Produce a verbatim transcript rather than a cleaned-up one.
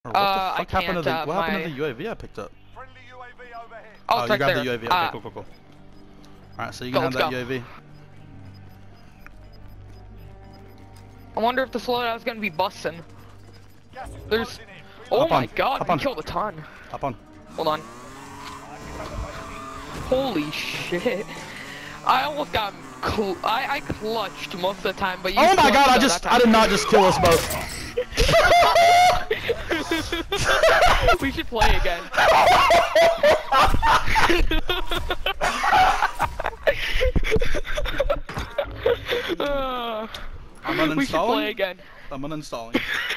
Bro, what Uh, the fuck I happened to can't, the uh, what happened to my- the U A V I picked up? Friendly U A V overhead. Oh, Oh, it's you right grabbed there. the U A V. Okay, Uh, cool, cool, cool. Alright, so you go, can have let's that go. U A V. I wonder if the slowdown's gonna be busting. Gas is There's. closing in. Oh Hop my on, god, hop we on. killed a ton. Hop on. Hold on. Holy shit. I almost got cl I, I clutched most of the time, but you Oh my god, I clutched just that I did time. not just kill us both. We should play again. Uh, I'm we should uninstalling. play again. I'm uninstalling.